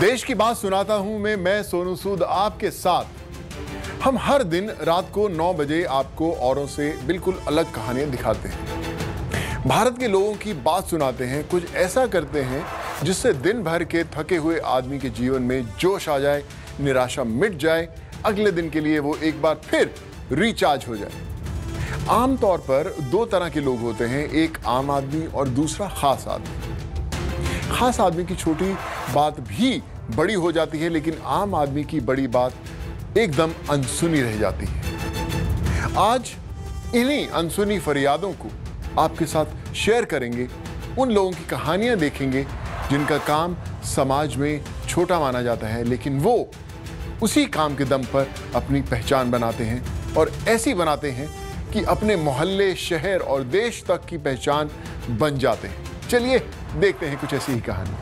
देश की बात सुनाता हूं मैं सोनू सूद आपके साथ। हम हर दिन रात को 9 बजे आपको औरों से बिल्कुल अलग कहानियां दिखाते हैं, भारत के लोगों की बात सुनाते हैं, कुछ ऐसा करते हैं जिससे दिन भर के थके हुए आदमी के जीवन में जोश आ जाए, निराशा मिट जाए, अगले दिन के लिए वो एक बार फिर रिचार्ज हो जाए। आमतौर पर दो तरह के लोग होते हैं, एक आम आदमी और दूसरा खास आदमी। खास आदमी की छोटी बात भी बड़ी हो जाती है, लेकिन आम आदमी की बड़ी बात एकदम अनसुनी रह जाती है। आज इन्हीं अनसुनी फरियादों को आपके साथ शेयर करेंगे, उन लोगों की कहानियां देखेंगे जिनका काम समाज में छोटा माना जाता है, लेकिन वो उसी काम के दम पर अपनी पहचान बनाते हैं और ऐसी बनाते हैं कि अपने मोहल्ले, शहर और देश तक की पहचान बन जाते हैं। चलिए देखते हैं कुछ ऐसी ही कहानी।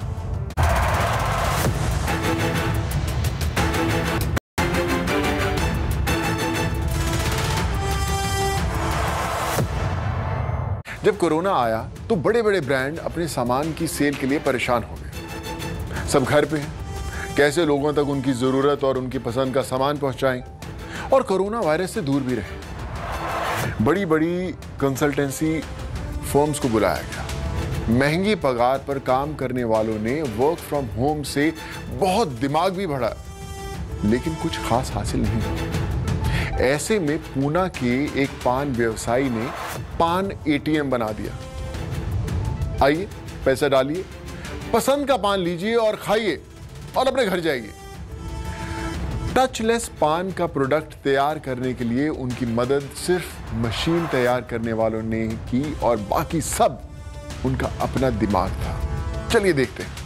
जब कोरोना आया तो बड़े बड़े ब्रांड अपने सामान की सेल के लिए परेशान हो गए। सब घर पे हैं, कैसे लोगों तक उनकी जरूरत और उनकी पसंद का सामान पहुंचाएं और कोरोना वायरस से दूर भी रहें। बड़ी बड़ी कंसल्टेंसी फर्म्स को बुलाया गया। महंगी पगार पर काम करने वालों ने वर्क फ्रॉम होम से बहुत दिमाग भी बढ़ाया, लेकिन कुछ खास हासिल नहीं हुआ। ऐसे में पूना के एक पान व्यवसायी ने पान एटीएम बना दिया। आइए, पैसा डालिए, पसंद का पान लीजिए और खाइए और अपने घर जाइए। टचलेस पान का प्रोडक्ट तैयार करने के लिए उनकी मदद सिर्फ मशीन तैयार करने वालों ने की और बाकी सब उनका अपना दिमाग था। चलिए देखते हैं।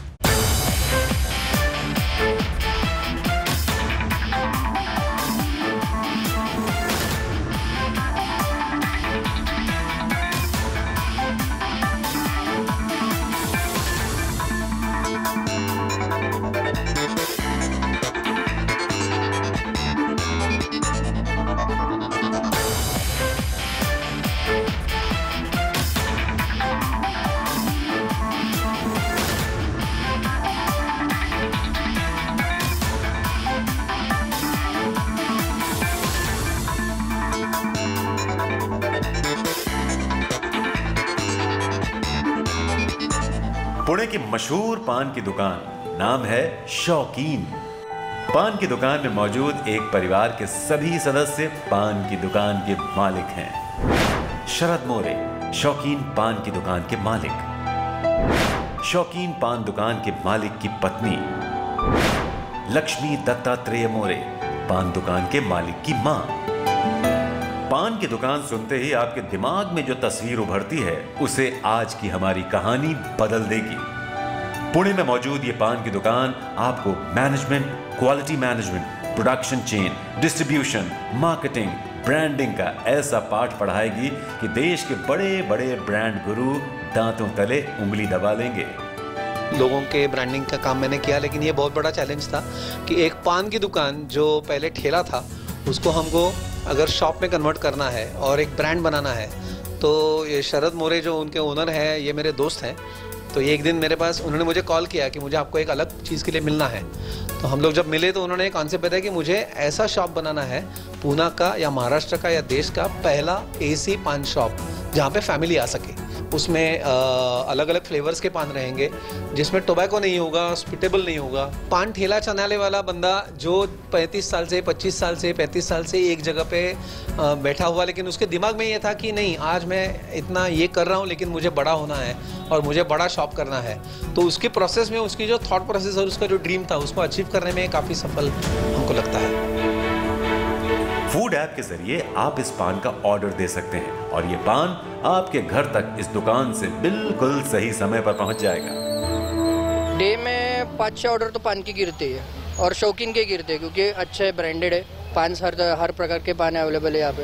पुणे की मशहूर पान की दुकान नाम है शौकीन। पान की दुकान में मौजूद एक परिवार के सभी सदस्य पान की दुकान के मालिक हैं। शरद मोरे शौकीन पान की दुकान के मालिक, शौकीन पान दुकान के मालिक की पत्नी लक्ष्मी दत्तात्रेय मोरे पान दुकान के मालिक की मां। पान की दुकान सुनते ही आपके दिमाग में जो तस्वीर उभरती है उसे आज की हमारी कहानी बदल देगी। पुणे में मौजूद ये पान की दुकान आपको management, quality management, production chain, distribution, marketing, branding का ऐसा पाठ पढ़ाएगी कि देश के बड़े बड़े ब्रांड गुरु दांतों तले उंगली दबा लेंगे। लोगों के ब्रांडिंग का काम मैंने किया, लेकिन ये बहुत बड़ा चैलेंज था कि एक पान की दुकान जो पहले ठेला था उसको हमको अगर शॉप में कन्वर्ट करना है और एक ब्रांड बनाना है। तो ये शरद मोरे जो उनके ओनर हैं, ये मेरे दोस्त हैं। तो एक दिन मेरे पास उन्होंने मुझे कॉल किया कि मुझे आपको एक अलग चीज़ के लिए मिलना है। तो हम लोग जब मिले तो उन्होंने एक कॉन्सेप्ट बताया कि मुझे ऐसा शॉप बनाना है, पूना का या महाराष्ट्र का या देश का पहला एसी पान शॉप जहाँ पे फैमिली आ सके। उसमें अलग अलग फ्लेवर्स के पान रहेंगे, जिसमें टोबैको नहीं होगा, स्पिटेबल नहीं होगा। पान ठेला चलाने वाला बंदा जो 35 साल से 25 साल से 35 साल से एक जगह पे बैठा हुआ, लेकिन उसके दिमाग में ये था कि नहीं, आज मैं इतना ये कर रहा हूँ लेकिन मुझे बड़ा होना है और मुझे बड़ा शॉप करना है। तो उसके प्रोसेस में उसकी जो थॉट प्रोसेस और उसका जो ड्रीम था उसको अचीव करने में काफ़ी सफल हमको लगता है। फूड ऐप के जरिए आप इस पान का ऑर्डर दे सकते हैं और ये पान आपके घर तक इस दुकान से बिल्कुल सही समय पर पहुंच जाएगा। डे में 5-6 ऑर्डर तो पान की गिरते हैं और शौकीन के गिरते हैं, क्योंकि अच्छे ब्रांडेड है पान, हर प्रकार के पान अवेलेबल है यहाँ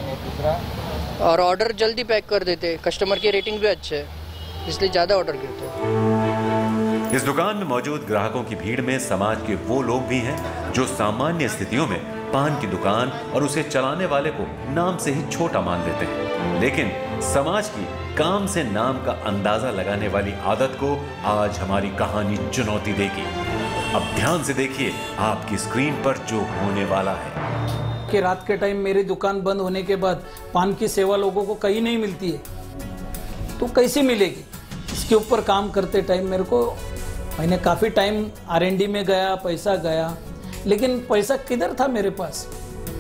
पे और ऑर्डर जल्दी पैक कर देते हैं। कस्टमर की रेटिंग भी अच्छे है, इसलिए ज़्यादा ऑर्डर गिरते हैं। इस दुकान में मौजूद ग्राहकों की भीड़ में समाज के वो लोग भी हैं जो सामान्य स्थितियों में पान की दुकान और उसे चलाने वाले को नाम से ही छोटा मान लेते हैं, लेकिन समाज की काम से नाम का अंदाजा लगाने वाली आदत को आज हमारी कहानी चुनौती देगी। अब ध्यान से देखिए आपकी स्क्रीन पर जो होने वाला है कि रात के टाइम मेरी दुकान बंद होने के बाद पान की सेवा लोगों को कहीं नहीं मिलती है, तो कैसे मिलेगी? इसके ऊपर काम करते टाइम मैंने काफ़ी टाइम R&D में गया, पैसा गया, लेकिन पैसा किधर था मेरे पास?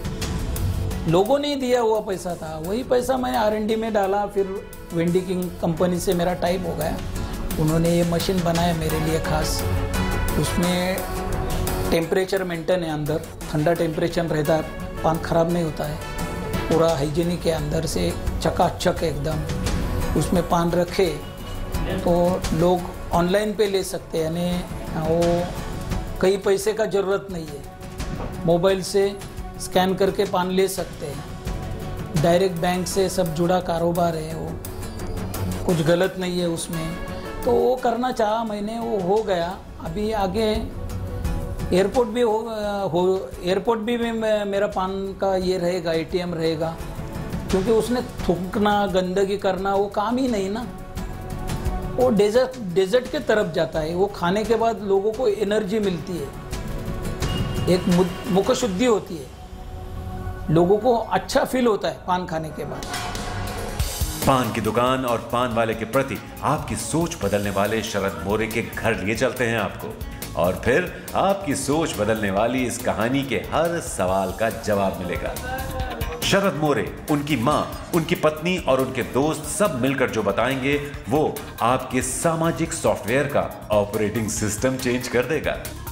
लोगों ने दिया हुआ पैसा था, वही पैसा मैंने R&D में डाला। फिर वेंडी किंग कंपनी से मेरा टाइप हो गया, उन्होंने ये मशीन बनाया मेरे लिए खास। उसमें टेम्परेचर मेंटेन है, अंदर ठंडा टेम्परेचर रहता है, पान खराब नहीं होता है, पूरा हाइजीनिक है, अंदर से चकाचक एकदम। उसमें पान रखे तो लोग ऑनलाइन पे ले सकते हैं, यानी वो कई पैसे का ज़रूरत नहीं है, मोबाइल से स्कैन करके पान ले सकते हैं। डायरेक्ट बैंक से सब जुड़ा कारोबार है, वो कुछ गलत नहीं है उसमें, तो वो करना चाहा मैंने, वो हो गया। अभी आगे एयरपोर्ट भी मेरा पान का ये रहेगा, ATM रहेगा, क्योंकि उसने थूकना गंदगी करना वो काम ही नहीं ना, वो डेजर्ट के तरफ जाता है। वो खाने के बाद लोगों को एनर्जी मिलती है, एक मुख शुद्धि होती है, लोगों को अच्छा फील होता है पान खाने के बाद। पान की दुकान और पान वाले के प्रति आपकी सोच बदलने वाले शरद मोरे के घर लिए चलते हैं आपको, और फिर आपकी सोच बदलने वाली इस कहानी के हर सवाल का जवाब मिलेगा। शरद मोरे, उनकी मां, उनकी पत्नी और उनके दोस्त सब मिलकर जो बताएंगे वो आपके सामाजिक सॉफ्टवेयर का ऑपरेटिंग सिस्टम चेंज कर देगा।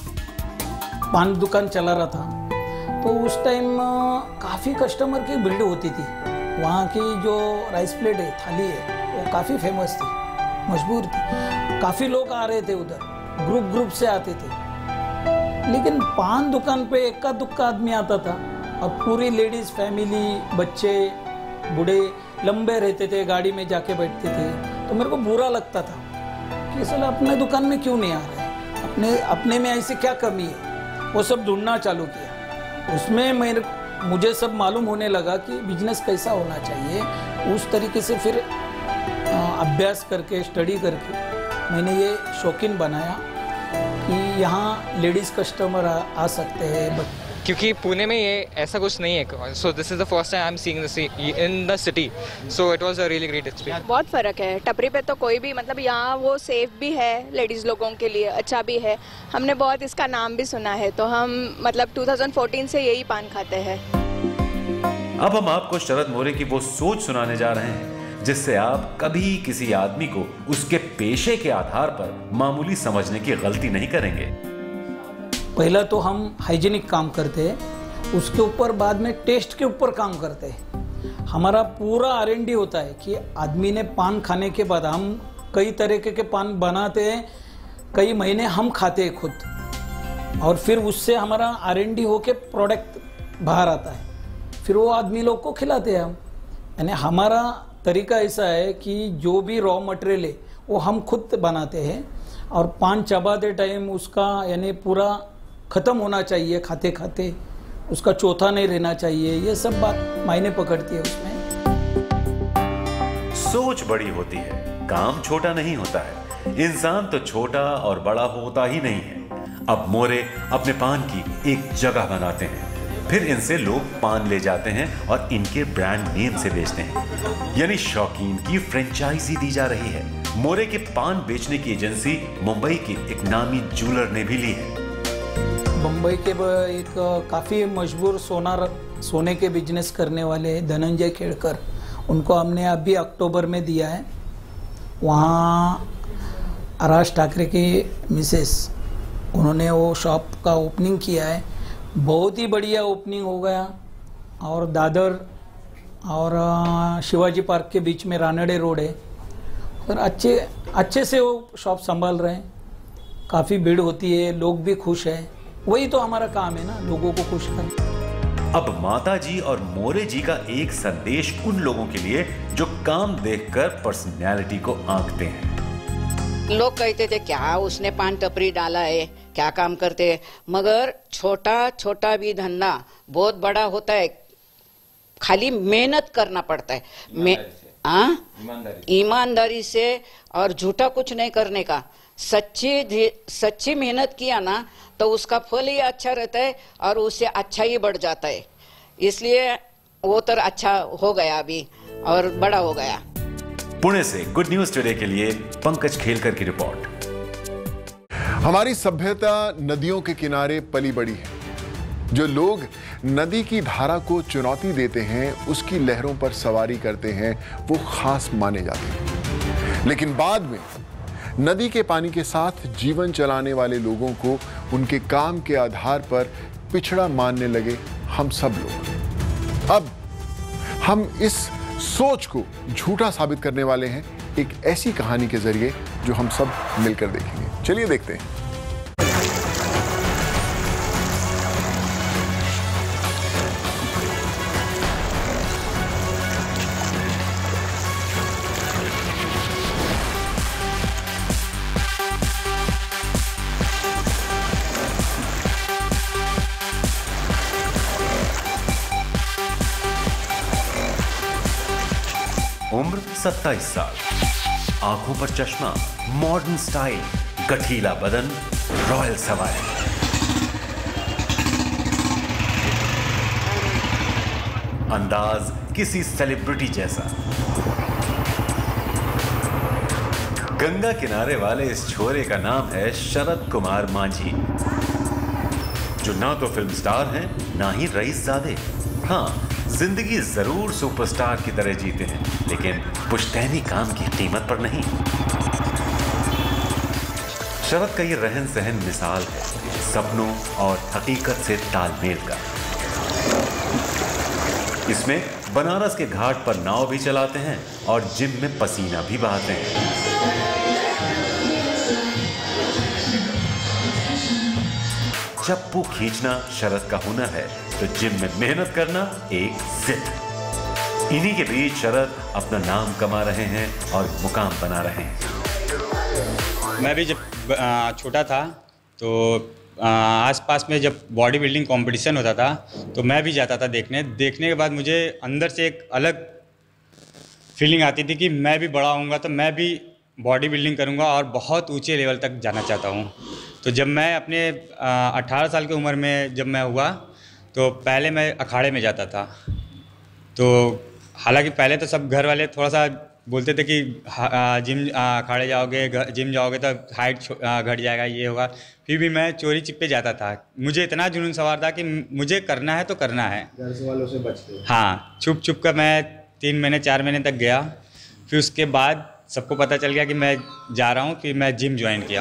पान दुकान चला रहा था तो उस टाइम काफ़ी कस्टमर की भीड़ होती थी। वहाँ की जो राइस प्लेट है, थाली है, वो काफ़ी फेमस थी, मशहूर थी, काफ़ी लोग आ रहे थे उधर, ग्रुप से आते थे। लेकिन पान दुकान पे इक्का दुक्का आदमी आता था, और पूरी लेडीज़ फैमिली, बच्चे, बूढ़े लंबे रहते थे, गाड़ी में जाके बैठते थे। तो मेरे को बुरा लगता था कि साला अपने दुकान में क्यों नहीं आ रहे, अपने में ऐसी क्या कमी है। वो सब ढूंढना चालू किया, उसमें मुझे सब मालूम होने लगा कि बिजनेस कैसा होना चाहिए। उस तरीके से फिर अभ्यास करके, स्टडी करके मैंने ये शौकीन बनाया कि यहाँ लेडीज़ कस्टमर आ सकते हैं, क्योंकि पुणे में ये ऐसा कुछ नहीं है। So this is the first time I am seeing this in the city, so it was a really great experience. बहुत फ़र्क है टपरी पे, तो कोई भी मतलब यहाँ वो सेफ भी है, लेडीज़ लोगों के लिए अच्छा भी है। हमने बहुत इसका नाम भी सुना है, तो हम मतलब 2014 से यही पान खाते हैं। अब हम आपको शरद मोरे की वो सोच सुनाने जा रहे हैं जिससे आप कभी किसी आदमी को उसके पेशे के आधार पर मामूली समझने की गलती नहीं करेंगे। पहला तो हम हाइजीनिक काम करते हैं, उसके ऊपर बाद में टेस्ट के ऊपर काम करते हैं। हमारा पूरा R&D होता है कि आदमी ने पान खाने के बाद, हम कई तरीके के पान बनाते हैं, कई महीने हम खाते हैं खुद, और फिर उससे हमारा R&D होके प्रोडक्ट बाहर आता है, फिर वो आदमी लोग को खिलाते हैं हम। यानी हमारा तरीका ऐसा है कि जो भी रॉ मटेरियल है वो हम खुद बनाते हैं, और पान चबाते टाइम उसका यानी पूरा ख़त्म होना चाहिए, खाते खाते उसका चौथा नहीं रहना चाहिए। ये सब बात मायने पकड़ती है उसमें। सोच बड़ी होती है, काम छोटा नहीं होता है। इंसान तो छोटा और बड़ा होता ही नहीं है। अब मोरे अपने पान की एक जगह बनाते हैं, फिर इनसे लोग पान ले जाते हैं और इनके ब्रांड नेम से बेचते हैं, यानी शौकीन की फ्रेंचाइजी दी जा रही है। मोरे के पान बेचने की एजेंसी मुंबई के एक नामी ज्वेलर ने भी ली है। मुंबई के एक काफ़ी मशहूर सोने के बिजनेस करने वाले धनंजय खेड़कर, उनको हमने अभी अक्टूबर में दिया है। वहाँ राज ठाकरे की मिसेस, उन्होंने वो शॉप का ओपनिंग किया है, बहुत ही बढ़िया ओपनिंग हो गया। और दादर और शिवाजी पार्क के बीच में रानडे रोड है, और अच्छे से वो शॉप संभाल रहे हैं। काफ़ी भीड़ होती है, लोग भी खुश हैं। वही तो हमारा काम है ना, लोगों को खुश करना। अब माता जी और मोरे जी का एक संदेश उन लोगों के लिए जो काम देखकर पर्सनैलिटी को आंकते हैं। लोग कहते थे क्या उसने पान टपरी डाला है, क्या काम करते हैं, मगर छोटा छोटा भी धंधा बहुत बड़ा होता है। खाली मेहनत करना पड़ता है, ईमानदारी से, और झूठा कुछ नहीं करने का। सच्ची मेहनत किया ना तो उसका फल ही अच्छा रहता है और उससे अच्छा ही बढ़ जाता है। इसलिए वो तो अच्छा हो गया अभी और बड़ा हो गया। पुणे से गुड न्यूज टुडे के लिए पंकज खेलकर की रिपोर्ट। हमारी सभ्यता नदियों के किनारे पली बड़ी है। जो लोग नदी की धारा को चुनौती देते हैं, उसकी लहरों पर सवारी करते हैं, वो खास माने जाते हैं। लेकिन बाद में नदी के पानी के साथ जीवन चलाने वाले लोगों को उनके काम के आधार पर पिछड़ा मानने लगे हम सब लोग। अब हम इस सोच को झूठा साबित करने वाले हैं एक ऐसी कहानी के जरिए जो हम सब मिलकर देखेंगे। चलिए देखते हैं। उम्र 27 साल, आंखों पर चश्मा, मॉडर्न स्टाइल, गठीला बदन, रॉयल सवारी। अंदाज किसी सेलिब्रिटी जैसा। गंगा किनारे वाले इस छोरे का नाम है शरद कुमार मांझी, जो ना तो फिल्म स्टार हैं, ना ही रईसजादे। हाँ, जिंदगी जरूर सुपरस्टार की तरह जीते हैं, लेकिन पुश्तैनी काम की कीमत पर नहीं। शरद का ये रहन सहन मिसाल है सपनों और हकीकत से तालमेल का। इसमें बनारस के घाट पर नाव भी चलाते हैं और जिम में पसीना भी बहाते हैं। चप्पू खींचना शरद का हुनर है, तो जिम में मेहनत करना एक जिद। इन्हीं के बीच शरद अपना नाम कमा रहे हैं और मुकाम बना रहे हैं। मैं भी जब छोटा था तो आसपास में जब बॉडी बिल्डिंग कंपटीशन होता था तो मैं भी जाता था देखने के बाद मुझे अंदर से एक अलग फीलिंग आती थी कि मैं भी बड़ा होऊंगा तो मैं भी बॉडी बिल्डिंग करूंगा और बहुत ऊंचे लेवल तक जाना चाहता हूं। तो जब मैं अपने 18 साल की उम्र में जब मैं हुआ तो पहले मैं अखाड़े में जाता था। तो हालांकि पहले तो सब घर वाले थोड़ा सा बोलते थे कि जिम अखाड़े जाओगे, जिम जाओगे तो हाइट घट जाएगा, ये होगा। फिर भी मैं चोरी छिपे जाता था। मुझे इतना जुनून सवार था कि मुझे करना है तो करना है। घर वालों से बचते। हाँ, छुप छुप कर मैं 3 महीने 4 महीने तक गया। फिर उसके बाद सबको पता चल गया कि मैं जा रहा हूँ, फिर मैं जिम ज्वाइन किया।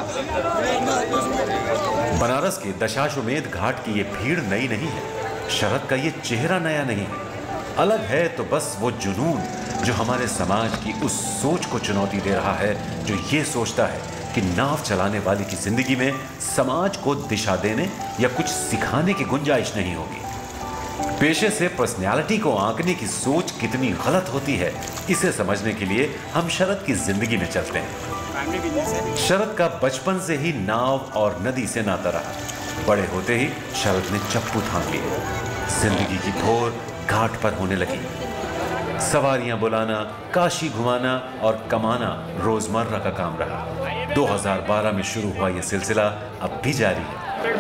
बनारस के दशाश्वमेध घाट की ये भीड़ नई नहीं है। शरद का ये चेहरा नया नहीं है। अलग है तो बस वो जुनून जो हमारे समाज की उस सोच को चुनौती दे रहा है, जो ये सोचता है कि नाव चलाने वाले की जिंदगी में समाज को दिशा देने या कुछ सिखाने की गुंजाइश नहीं होगी। पेशे से पर्सनैलिटी को आंकने की सोच कितनी गलत होती है, इसे समझने के लिए हम शरद की जिंदगी में चलते हैं। शरद का बचपन से ही नाव और नदी से नाता रहा। बड़े होते ही शरद ने चप्पू थाम लिए। जिंदगी की धोर घाट पर होने लगी। सवारियां बुलाना, काशी घुमाना और कमाना रोजमर्रा का काम रहा। 2012 में शुरू हुआ यह सिलसिला अब भी जारी है।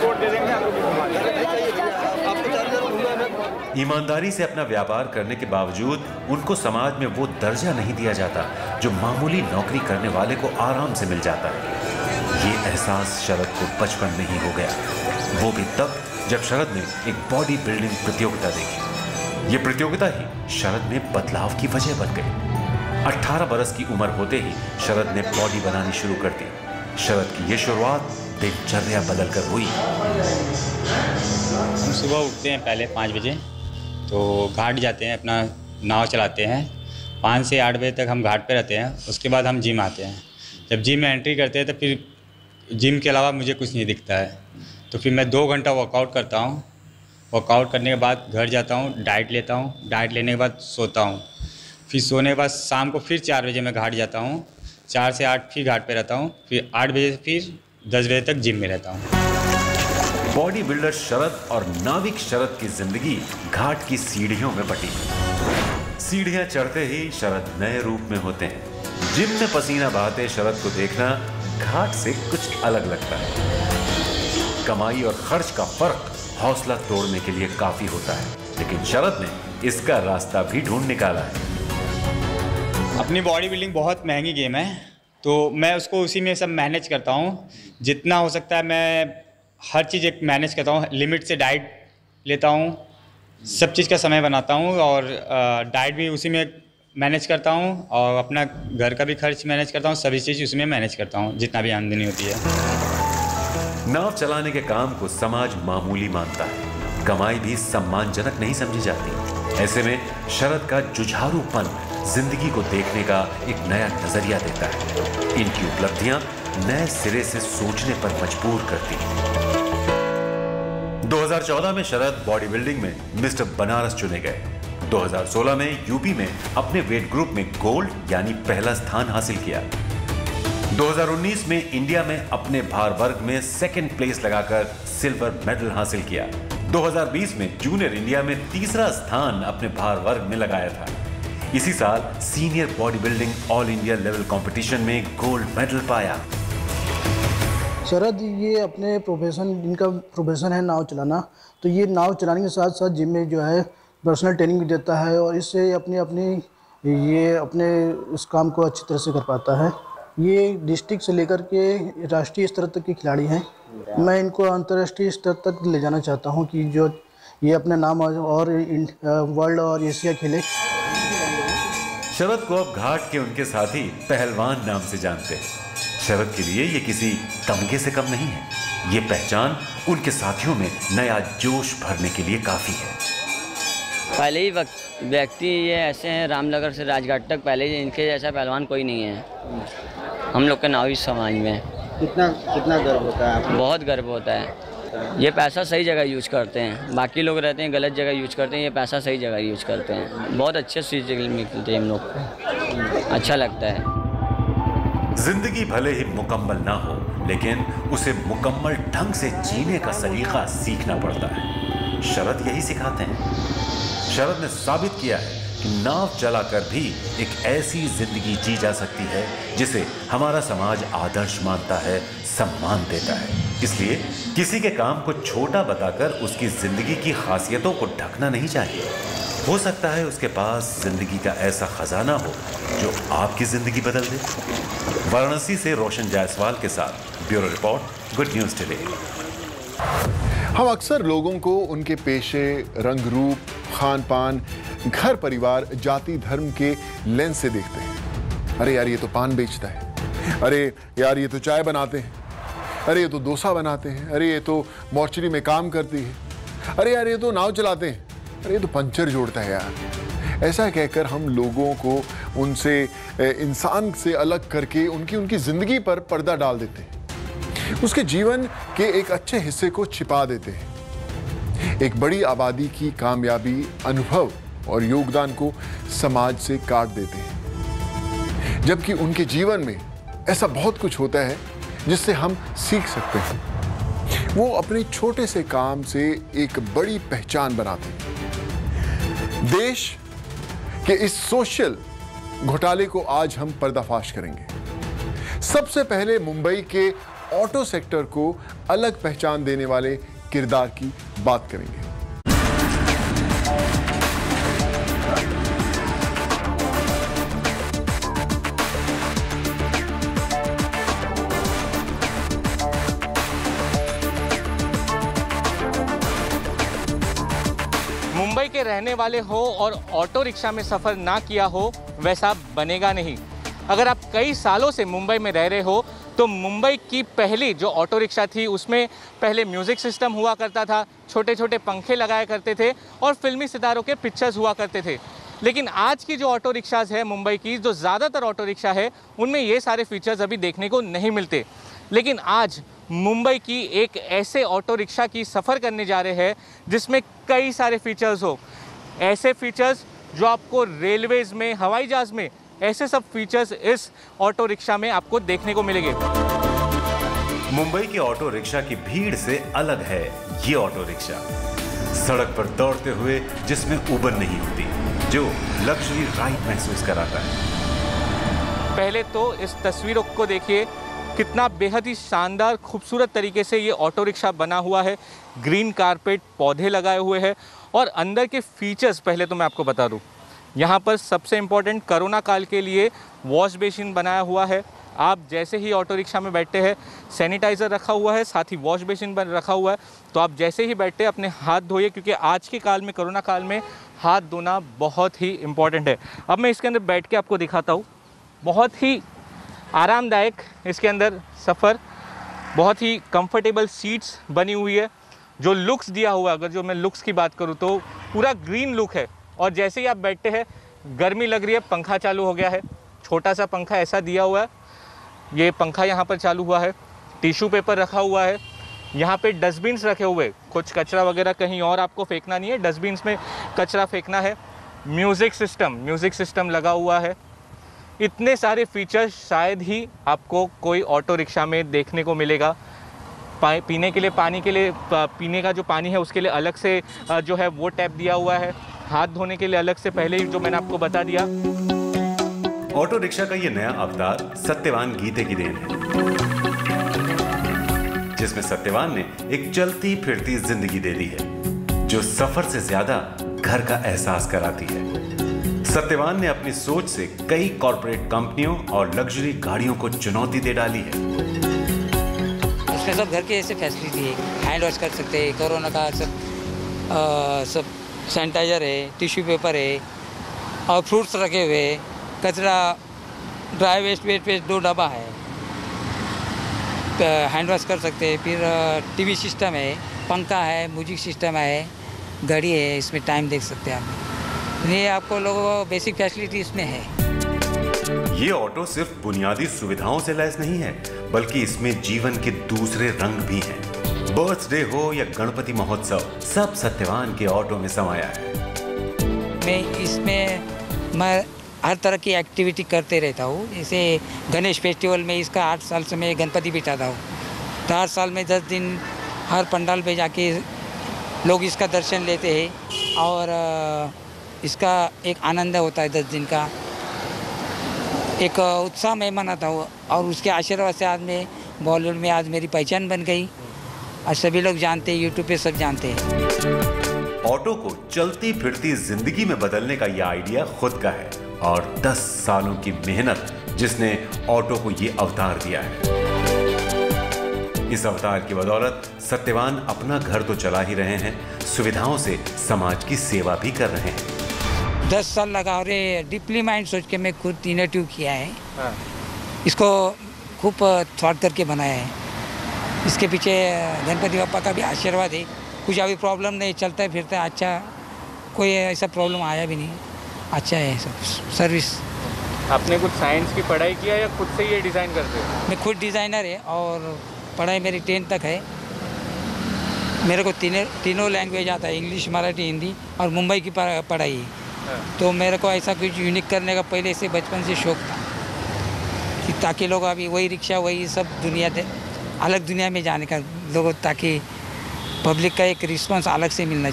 ईमानदारी से अपना व्यापार करने के बावजूद उनको समाज में वो दर्जा नहीं दिया जाता जो मामूली नौकरी करने वाले को आराम से मिल जाता है। ये एहसास शरद को बचपन में ही हो गया, वो भी तब जब शरद ने एक बॉडी बिल्डिंग प्रतियोगिता देखी। ये प्रतियोगिता ही शरद में बदलाव की वजह बन गई। 18 बरस की उम्र होते ही शरद ने बॉडी बनानी शुरू कर दी। शरद की ये शुरुआत दिनचर्या बदल कर हुई। हम सुबह उठते हैं पहले 5 बजे, तो घाट जाते हैं, अपना नाव चलाते हैं। 5 से 8 बजे तक हम घाट पे रहते हैं। उसके बाद हम जिम आते हैं। जब जिम में एंट्री करते हैं तो फिर जिम के अलावा मुझे कुछ नहीं दिखता है। तो फिर मैं 2 घंटा वर्कआउट करता हूँ। वर्कआउट करने के बाद घर जाता हूँ, डाइट लेता हूँ। डाइट लेने के बाद सोता हूँ। फिर सोने के बाद शाम को फिर 4 बजे मैं घाट जाता हूँ। 4 से 8 फिर घाट पे रहता हूँ। फिर 8 बजे से फिर 10 बजे तक जिम में रहता हूँ। बॉडी बिल्डर शरद और नाविक शरद की जिंदगी घाट की सीढ़ियों में बटी। सीढ़ियां चढ़ते ही शरद नए रूप में होते हैं। जिम में पसीना बहाते शरद को देखना घाट से कुछ अलग लगता है। कमाई और खर्च का फर्क हौसला तोड़ने के लिए काफी होता है, लेकिन शरद ने इसका रास्ता भी ढूंढ निकाला है। अपनी बॉडी बिल्डिंग बहुत महंगी गेम है, तो मैं उसको उसी में सब मैनेज करता हूँ। जितना हो सकता है मैं हर चीज़ एक मैनेज करता हूँ। लिमिट से डाइट लेता हूँ, सब चीज़ का समय बनाता हूँ और डाइट भी उसी में मैनेज करता हूँ और अपना घर का भी खर्च मैनेज करता हूँ। सभी चीज़ उसी में मैनेज करता हूँ, जितना भी आमदनी होती है। नाव चलाने के काम को समाज मामूली मानता है, कमाई भी सम्मानजनक नहीं समझी जाती। ऐसे में शरद का जुझारूपन जिंदगी को देखने का एक नया नजरिया देता है। इनकी उपलब्धियां नए सिरे से सोचने पर मजबूर करती हैं। 2014 में शरद बॉडी बिल्डिंग में मिस्टर बनारस चुने गए। 2016 में यूपी में अपने वेट ग्रुप में गोल्ड यानी पहला स्थान हासिल किया। 2019 में इंडिया में अपने भार वर्ग में सेकंड प्लेस लगाकर सिल्वर मेडल हासिल किया। 2020 में जूनियर इंडिया में तीसरा स्थान अपने भार वर्ग में लगाया था। इसी साल senior body building all India level competition में गोल्ड मेडल पाया। शरद ये अपने प्रोफेशन, इनका प्रोफेशन है नाव चलाना, तो ये नाव चलाने के साथ साथ जिम में जो है पर्सनल ट्रेनिंग भी देता है और इससे अपने इस काम को अच्छी तरह से कर पाता है। ये डिस्ट्रिक्ट से लेकर के राष्ट्रीय स्तर तक के खिलाड़ी हैं। मैं इनको अंतर्राष्ट्रीय स्तर तक ले जाना चाहता हूं कि जो ये अपना नाम और वर्ल्ड और एशिया खेले। शरद को अब घाट के उनके साथी पहलवान नाम से जानते हैं। शरद के लिए ये किसी तमगे से कम नहीं है। ये पहचान उनके साथियों में नया जोश भरने के लिए काफी है। पहले ही व्यक्ति ये ऐसे हैं, रामनगर से राजघाट तक पहले ही इनके जैसा पहलवान कोई नहीं है हम लोग के नावी समाज में। कितना गर्व होता है आपको? बहुत गर्व होता है। ये पैसा सही जगह यूज करते हैं। बाकी लोग रहते हैं गलत जगह यूज करते हैं, ये पैसा सही जगह यूज करते हैं। बहुत अच्छे चीज़ मिलती है हम लोग को, अच्छा लगता है। जिंदगी भले ही मुकम्मल ना हो, लेकिन उसे मुकम्मल ढंग से जीने का सलीका सीखना पड़ता है। शरद यही सिखाते हैं। शरद ने साबित किया है कि नाव चलाकर भी एक ऐसी जिंदगी जी जा सकती है जिसे हमारा समाज आदर्श मानता है, सम्मान देता है। इसलिए किसी के काम को छोटा बताकर उसकी जिंदगी की खासियतों को ढकना नहीं चाहिए। हो सकता है उसके पास जिंदगी का ऐसा खजाना हो जो आपकी जिंदगी बदल दे। वाराणसी से रोशन जायसवाल के साथ bureau report, good news today. हम अक्सर लोगों को उनके पेशे, रंग रूप, खान पान, घर परिवार, जाति धर्म के लेंस से देखते हैं। अरे यार ये तो पान बेचता है, अरे यार ये तो चाय बनाते हैं, अरे ये तो डोसा बनाते हैं, अरे ये तो मॉर्चरी में काम करती है, अरे यार ये तो नाव चलाते हैं, अरे ये तो पंचर जोड़ता है यार। ऐसा कहकर हम लोगों को उनसे, इंसान से अलग करके उनकी जिंदगी पर पर्दा डाल देते हैं। उसके जीवन के एक अच्छे हिस्से को छिपा देते हैं। एक बड़ी आबादी की कामयाबी, अनुभव और योगदान को समाज से काट देते हैं, जबकि उनके जीवन में ऐसा बहुत कुछ होता है जिससे हम सीख सकते हैं। वो अपने छोटे से काम से एक बड़ी पहचान बनाते हैं। देश के इस सोशल घोटाले को आज हम पर्दाफाश करेंगे। सबसे पहले मुंबई के ऑटो सेक्टर को अलग पहचान देने वाले किरदार की बात करेंगे। मुंबई के रहने वाले हो और ऑटो रिक्शा में सफ़र ना किया हो, वैसा बनेगा नहीं। अगर आप कई सालों से मुंबई में रह रहे हो तो मुंबई की पहली जो ऑटो रिक्शा थी उसमें पहले म्यूज़िक सिस्टम हुआ करता था, छोटे छोटे पंखे लगाया करते थे और फिल्मी सितारों के पिक्चर्स हुआ करते थे। लेकिन आज की जो ऑटो रिक्शाज़ है मुंबई की, जो ज़्यादातर ऑटो रिक्शा है, उनमें ये सारे फीचर्स अभी देखने को नहीं मिलते। लेकिन आज मुंबई की एक ऐसे ऑटो रिक्शा की सफ़र करने जा रहे हैं जिसमें कई सारे फीचर्स हो, ऐसे फीचर्स जो आपको रेलवेज़ में, हवाई जहाज़ में, ऐसे सब फीचर्स इस ऑटो रिक्शा में आपको देखने को मिलेंगे। मुंबई की ऑटो रिक्शा की भीड़ से अलग है ये ऑटो रिक्शा। सड़क पर दौड़ते हुए जिसमें उबन नहीं होती, जो लग्जरी राइड महसूस कराता है। पहले तो इस तस्वीरों को देखिए, कितना बेहद ही शानदार खूबसूरत तरीके से ये ऑटो रिक्शा बना हुआ है। ग्रीन कारपेट, पौधे लगाए हुए हैं और अंदर के फीचर्स पहले तो मैं आपको बता दूं। यहाँ पर सबसे इम्पोर्टेंट कोरोना काल के लिए वॉश बेसिन बनाया हुआ है। आप जैसे ही ऑटो रिक्शा में बैठते हैं, सैनिटाइज़र रखा हुआ है, साथ ही वॉश बेसिन बन रखा हुआ है। तो आप जैसे ही बैठते हैं अपने हाथ धोइए, क्योंकि आज के काल में, कोरोना काल में हाथ धोना बहुत ही इम्पॉर्टेंट है। अब मैं इसके अंदर बैठ के आपको दिखाता हूँ। बहुत ही आरामदायक इसके अंदर सफ़र, बहुत ही कंफर्टेबल सीट्स बनी हुई है। जो लुक्स दिया हुआ है, अगर जो मैं लुक्स की बात करूँ तो पूरा ग्रीन लुक है। और जैसे ही आप बैठते हैं, गर्मी लग रही है, पंखा चालू हो गया है। छोटा सा पंखा ऐसा दिया हुआ है, ये पंखा यहाँ पर चालू हुआ है। टिश्यू पेपर रखा हुआ है। यहाँ पे डस्टबिन्स रखे हुए, कुछ कचरा वगैरह कहीं और आपको फेंकना नहीं है, डस्टबिन्स में कचरा फेंकना है। म्यूज़िक सिस्टम लगा हुआ है। इतने सारे फीचर्स शायद ही आपको कोई ऑटो रिक्शा में देखने को मिलेगा। पीने के लिए पानी के लिए, पीने का जो पानी है उसके लिए अलग से जो है वो टैप दिया हुआ है। हाथ धोने के लिए अलग से, पहले ही जो मैंने आपको बता दिया। ऑटो रिक्शा का ये नया अवतार सत्यवान गीते की देन है, जिसमें सत्यवान ने एक चलती फिरती जिंदगी दे दी है, जो सफर से ज्यादा घर का एहसास कराती है। सत्यवान ने अपनी सोच से कई कॉर्पोरेट कंपनियों और लग्जरी गाड़ियों को चुनौती दे डाली है। उसमें सब घर के ऐसे फैसिलिटी है, हैंड वॉश कर सकते हैं, कोरोना का सब सैनिटाइजर है, टिश्यू पेपर है और फ्रूट्स रखे हुए, कचरा, ड्राई वेस्ट, वेट वेस्ट 2 डब्बा है, हैंड वॉश कर सकते हैं। फिर टीवी सिस्टम है, पंखा है, म्यूजिक सिस्टम है, घड़ी है, इसमें टाइम देख सकते हैं आप। ये आपको लोगों को बेसिक फैसिलिटी इसमें है। ये ऑटो सिर्फ बुनियादी सुविधाओं से लैस नहीं है, बल्कि इसमें जीवन के दूसरे रंग भी हैं। बर्थडे हो या गणपति महोत्सव, सब सत्यवान के ऑटो में समाया है। मैं हर तरह की एक्टिविटी करते रहता हूँ। जैसे गणेश फेस्टिवल में इसका 8 साल से मैं गणपति बिठाता हूँ। तो हर साल में 10 दिन हर पंडाल पे जाके लोग इसका दर्शन लेते हैं और इसका एक आनंद होता है। 10 दिन का एक उत्साह मैं मनाता हूँ और उसके आशीर्वाद से आज मैं बॉलीवुड में आज मेरी पहचान बन गई और सभी लोग जानते हैं, यूट्यूब पे सब जानते हैं। ऑटो को चलती फिरती जिंदगी में बदलने का यह आइडिया खुद का है और 10 सालों की मेहनत जिसने ऑटो को ये अवतार दिया है। इस अवतार की बदौलत सत्यवान अपना घर तो चला ही रहे हैं, सुविधाओं से समाज की सेवा भी कर रहे हैं। 10 साल लगा और डीपली माइंड सोच के मैं खुद इनोवेटिव किया है। इसको खूब थॉट करके बनाया है। इसके पीछे गणपति बापा का भी आशीर्वाद है। कुछ अभी प्रॉब्लम नहीं, चलता फिरता अच्छा, कोई ऐसा प्रॉब्लम आया भी नहीं। अच्छा है सब सर्विस। आपने कुछ साइंस की पढ़ाई किया या खुद से ये डिज़ाइन करते हो? मैं खुद डिज़ाइनर है और पढ़ाई मेरी 10th तक है। मेरे को तीनों लैंग्वेज आता है, इंग्लिश, मराठी, हिंदी और मुंबई की पढ़ाई है। तो मेरे को ऐसा कुछ यूनिक करने का पहले से बचपन से शौक था कि ताकि लोग अभी वही रिक्शा, वही सब दुनिया अलग दुनिया में जाने का लोगों, ताकि पब्लिक का एक रिस्पांस अलग से मिलना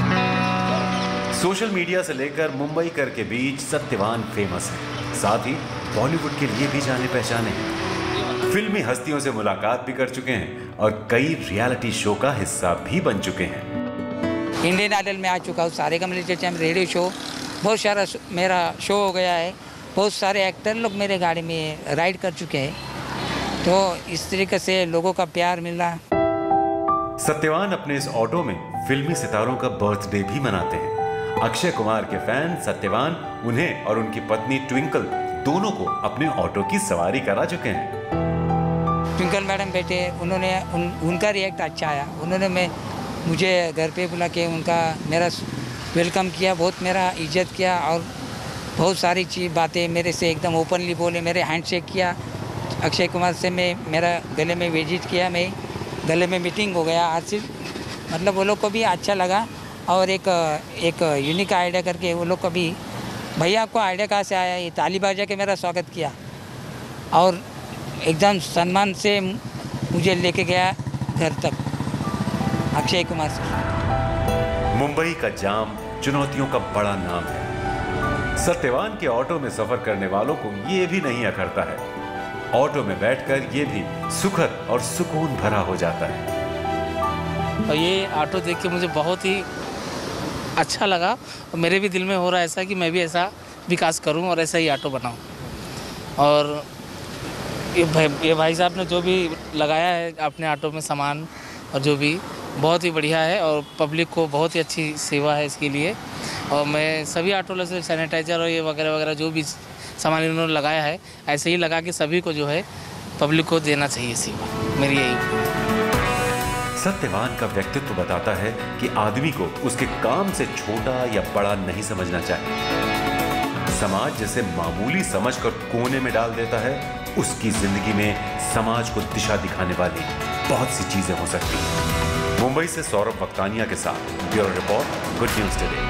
चाहिए। सोशल मीडिया से लेकर मुंबई कर के बीच सत्यवान फेमस है, साथ ही बॉलीवुड के लिए भी जाने पहचाने हैं। फिल्मी हस्तियों से मुलाकात भी कर चुके हैं और कई रियलिटी शो का हिस्सा भी बन चुके हैं। इंडियन आइडल में आ चुका हूँ, सारेगामा चर्चा में रेडियो शो, बहुत सारा मेरा शो हो गया है। बहुत सारे एक्टर लोग मेरे गाड़ी में राइड कर चुके हैं। तो इस तरीके से लोगों का प्यार मिल रहा है। सत्यवान अपने इस ऑटो में फिल्मी सितारों का बर्थडे भी मनाते हैं। अक्षय कुमार के फैन सत्यवान उन्हें और उनकी पत्नी ट्विंकल दोनों को अपने ऑटो की सवारी करा चुके हैं। ट्विंकल मैडम बैठे, उन्होंने उनका रिएक्ट अच्छा आया। उन्होंने मुझे घर पे बुला के मेरा वेलकम किया, बहुत मेरा इज्जत किया और बहुत सारी बातें मेरे से एकदम ओपनली बोले। मेरे हैंडशेक किया। अक्षय कुमार से मेरा गले में विजिट किया, मैं गले में मीटिंग हो गया। हर चीज़ मतलब वो लोग को भी अच्छा लगा और एक यूनिक आइडिया करके वो लोग को भी, भैया आपको आइडिया कहाँ से आया, ये ताली बजा के मेरा स्वागत किया और एकदम सम्मान से मुझे लेके गया घर तक अक्षय कुमार से। मुंबई का जाम चुनौतियों का बड़ा नाम है। सत्यवान के ऑटो में सफर करने वालों को ये भी नहीं अखरता है ऑटो में बैठकर ये भी सुखद और सुकून भरा हो जाता है। और ये ऑटो देख के मुझे बहुत ही अच्छा लगा और मेरे भी दिल में हो रहा है ऐसा कि मैं भी ऐसा विकास करूं और ऐसा ही ऑटो बनाऊं। और ये भाई साहब ने जो भी लगाया है अपने ऑटो में सामान और जो भी बहुत ही बढ़िया है और पब्लिक को बहुत ही अच्छी सेवा है इसके लिए। और मैं सभी ऑटो से सैनिटाइज़र और ये वगैरह वगैरह जो भी सामान इन्होंने लगाया है ऐसे ही लगा के सभी को जो है पब्लिक को देना चाहिए सेवा, मेरी यही। सत्यवान का व्यक्तित्व बताता है कि आदमी को उसके काम से छोटा या बड़ा नहीं समझना चाहिए। समाज जिसे मामूली समझकर कोने में डाल देता है, उसकी जिंदगी में समाज को दिशा दिखाने वाली बहुत सी चीजें हो सकती हैं। मुंबई से सौरभ वक्तानिया के साथ bureau report, good news today.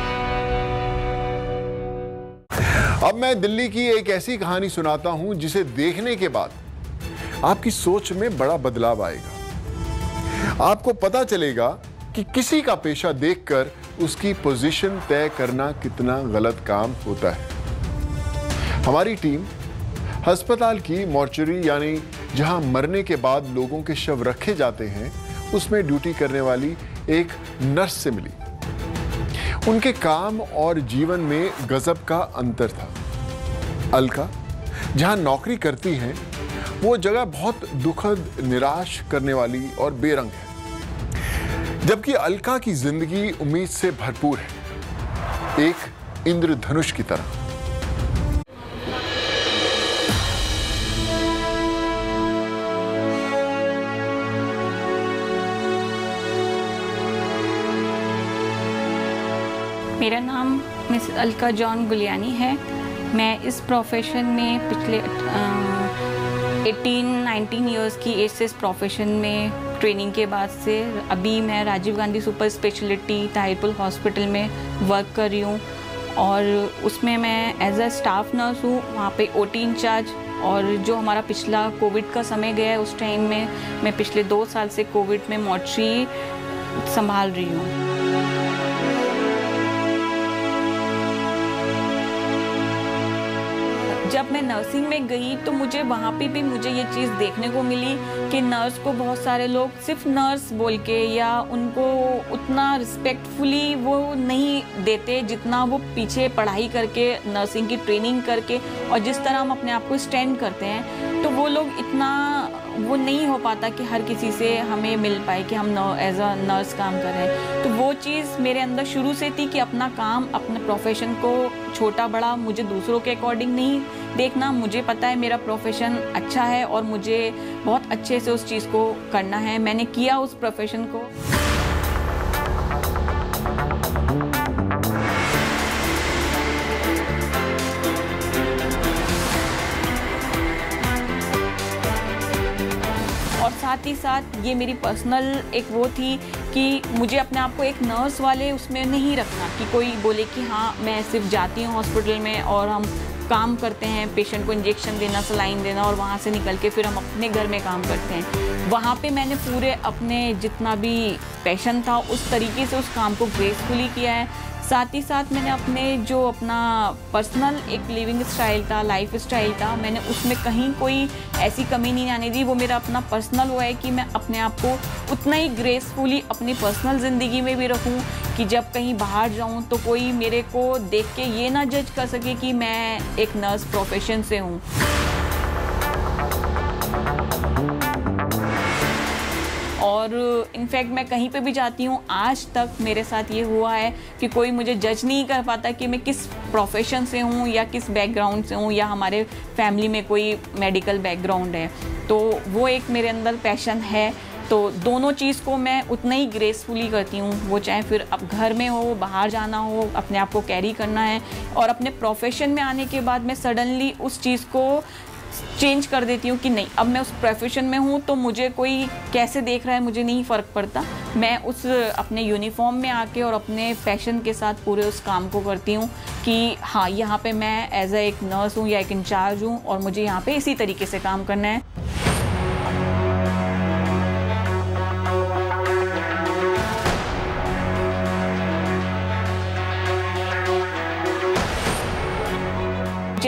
अब मैं दिल्ली की एक ऐसी कहानी सुनाता हूं जिसे देखने के बाद आपकी सोच में बड़ा बदलाव आएगा। आपको पता चलेगा कि किसी का पेशा देखकर उसकी पोजीशन तय करना कितना गलत काम होता है। हमारी टीम अस्पताल की मॉर्चरी यानी जहां मरने के बाद लोगों के शव रखे जाते हैं, उसमें ड्यूटी करने वाली एक नर्स से मिली। उनके काम और जीवन में गजब का अंतर था। अलका जहां नौकरी करती हैं, वो जगह बहुत दुखद, निराश करने वाली और बेरंग है, जबकि अलका की जिंदगी उम्मीद से भरपूर है, एक इंद्रधनुष की तरह। मेरा नाम मिस अलका जॉन गुलियानी है। मैं इस प्रोफेशन में पिछले 18-19 इयर्स की एज से इस प्रोफेशन में ट्रेनिंग के बाद से अभी मैं Rajiv Gandhi super speciality Tahirpur hospital में वर्क कर रही हूँ और उसमें मैं एज अ स्टाफ नर्स हूँ। वहाँ पे ओटी इंचार्ज, और जो हमारा पिछला कोविड का समय गया है उस टाइम में मैं पिछले 2 साल से कोविड में मॉर्चरी संभाल रही हूँ। जब मैं नर्सिंग में गई तो मुझे वहाँ पे भी मुझे ये चीज़ देखने को मिली कि नर्स को बहुत सारे लोग सिर्फ नर्स बोल के या उनको उतना रिस्पेक्टफुली वो नहीं देते जितना वो पीछे पढ़ाई करके नर्सिंग की ट्रेनिंग करके और जिस तरह हम अपने आप को स्टैंड करते हैं, तो वो लोग इतना वो नहीं हो पाता कि हर किसी से हमें मिल पाए कि हम एज अ नर्स काम कर रहे हैं। तो वो चीज़ मेरे अंदर शुरू से थी कि अपना काम, अपने प्रोफेशन को छोटा बड़ा मुझे दूसरों के अकॉर्डिंग नहीं देखना। मुझे पता है मेरा प्रोफेशन अच्छा है और मुझे बहुत अच्छे से उस चीज़ को करना है। मैंने किया उस प्रोफेशन को। और साथ ही साथ ये मेरी पर्सनल एक वो थी कि मुझे अपने आप को एक नर्स वाले उसमें नहीं रखना कि कोई बोले कि हाँ मैं सिर्फ जाती हूँ हॉस्पिटल में और हम काम करते हैं, पेशेंट को इंजेक्शन देना, सलाइन देना और वहाँ से निकल के फिर हम अपने घर में काम करते हैं। वहाँ पे मैंने पूरे अपने जितना भी पैशन था उस तरीके से उस काम को ग्रेसफुली किया है। साथ ही साथ मैंने अपने जो अपना पर्सनल एक लिविंग स्टाइल था, लाइफ स्टाइल था, मैंने उसमें कहीं कोई ऐसी कमी नहीं आने दी। वो मेरा अपना पर्सनल हुआ है कि मैं अपने आप को उतना ही ग्रेसफुली अपनी पर्सनल ज़िंदगी में भी रखूं कि जब कहीं बाहर जाऊं तो कोई मेरे को देख के ये ना जज कर सके कि मैं एक नर्स प्रोफेशन से हूं। और इनफैक्ट मैं कहीं पे भी जाती हूँ, आज तक मेरे साथ ये हुआ है कि कोई मुझे जज नहीं कर पाता कि मैं किस प्रोफेशन से हूँ या किस बैकग्राउंड से हूँ या हमारे फैमिली में कोई मेडिकल बैकग्राउंड है। तो वो एक मेरे अंदर पैशन है। तो दोनों चीज़ को मैं उतना ही ग्रेसफुली करती हूँ, वो चाहे फिर अब घर में हो, बाहर जाना हो, अपने आप को कैरी करना है। और अपने प्रोफेशन में आने के बाद मैं सडनली उस चीज़ को चेंज कर देती हूँ कि नहीं, अब मैं उस प्रोफेशन में हूँ तो मुझे कोई कैसे देख रहा है मुझे नहीं फ़र्क पड़ता। मैं उस अपने यूनिफॉर्म में आके और अपने पैशन के साथ पूरे उस काम को करती हूँ कि हाँ यहाँ पे मैं एज ए एक नर्स हूँ या एक इंचार्ज हूँ और मुझे यहाँ पे इसी तरीके से काम करना है।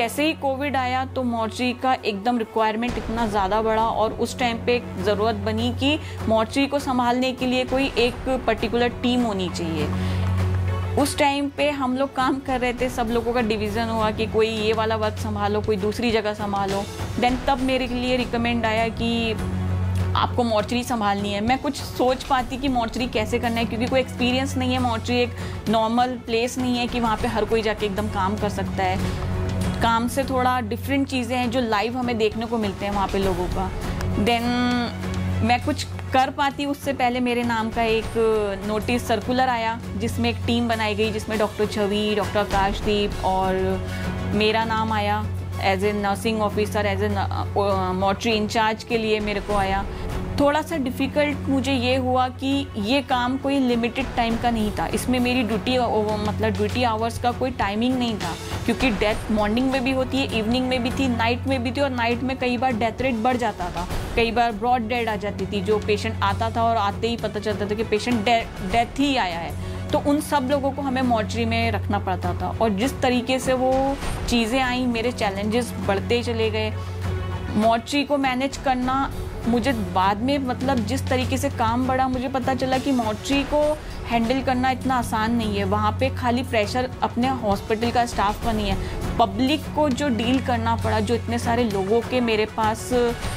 जैसे ही कोविड आया तो मॉर्चरी का एकदम रिक्वायरमेंट इतना ज़्यादा बढ़ा और उस टाइम पे ज़रूरत बनी कि मॉर्चरी को संभालने के लिए कोई एक पर्टिकुलर टीम होनी चाहिए। उस टाइम पे हम लोग काम कर रहे थे, सब लोगों का डिवीज़न हुआ कि कोई ये वाला वर्क संभालो, कोई दूसरी जगह संभालो। देन तब मेरे लिए रिकमेंड आया कि आपको मॉर्चरी संभालनी है। मैं कुछ सोच पाती कि मॉर्चरी कैसे करना है, क्योंकि कोई एक्सपीरियंस नहीं है। मॉर्चरी एक नॉर्मल प्लेस नहीं है कि वहाँ पे हर कोई जाके एकदम काम कर सकता है। काम से थोड़ा डिफरेंट चीज़ें हैं जो लाइव हमें देखने को मिलते हैं वहाँ पे लोगों का। देन मैं कुछ कर पाती उससे पहले मेरे नाम का एक नोटिस सर्कुलर आया जिसमें एक टीम बनाई गई, जिसमें डॉक्टर छवि, डॉक्टर आकाशदीप और मेरा नाम आया as a nursing officer, as a mortuary incharge के लिए मेरे को आया। थोड़ा सा डिफ़िकल्ट मुझे ये हुआ कि ये काम कोई लिमिटेड टाइम का नहीं था। इसमें मेरी ड्यूटी आवर्स का कोई टाइमिंग नहीं था, क्योंकि डेथ मॉर्निंग में भी होती है, इवनिंग में भी थी, नाइट में भी थी। और नाइट में कई बार डेथ रेट बढ़ जाता था, कई बार ब्रॉड डेड आ जाती थी, जो पेशेंट आता था और आते ही पता चलता था कि पेशेंट डेथ ही आया है। तो उन सब लोगों को हमें मॉर्चरी में रखना पड़ता था। और जिस तरीके से वो चीज़ें आई, मेरे चैलेंजेस बढ़ते चले गए। मॉर्चरी को मैनेज करना मुझे बाद में जिस तरीके से काम बढ़ा, मुझे पता चला कि मॉर्चरी को हैंडल करना इतना आसान नहीं है। वहाँ पे खाली प्रेशर अपने हॉस्पिटल का स्टाफ का नहीं है, पब्लिक को जो डील करना पड़ा, जो इतने सारे लोगों के मेरे पास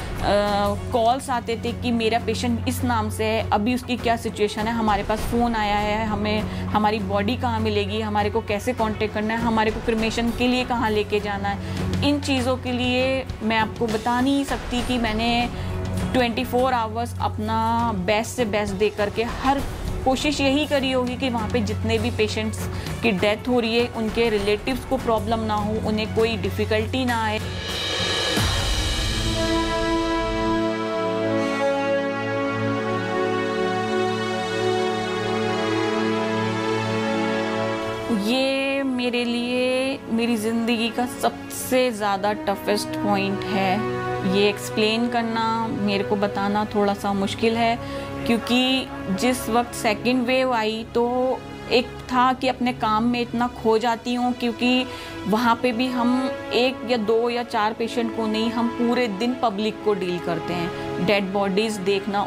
कॉल्स आते थे कि मेरा पेशेंट इस नाम से है, अभी उसकी क्या सिचुएशन है, हमारे पास फ़ोन आया है, हमें हमारी बॉडी कहाँ मिलेगी, हमारे को कैसे कांटेक्ट करना है, हमारे को क्रिमेशन के लिए कहाँ लेके जाना है। इन चीज़ों के लिए मैं आपको बता नहीं सकती कि मैंने 24 आवर्स अपना बेस्ट से बेस्ट दे करके हर कोशिश यही करी होगी कि वहाँ पे जितने भी पेशेंट्स की डेथ हो रही है उनके रिलेटिव्स को प्रॉब्लम ना हो, उन्हें कोई डिफ़िकल्टी ना आए। ये मेरे लिए मेरी ज़िंदगी का सबसे ज़्यादा टफेस्ट पॉइंट है। ये एक्सप्लेन करना, मेरे को बताना थोड़ा सा मुश्किल है, क्योंकि जिस वक्त सेकंड वेव आई तो एक था कि अपने काम में इतना खो जाती हूँ, क्योंकि वहाँ पे भी हम 1 या 2 या 4 पेशेंट को नहीं, हम पूरे दिन पब्लिक को डील करते हैं। डेड बॉडीज़ देखना,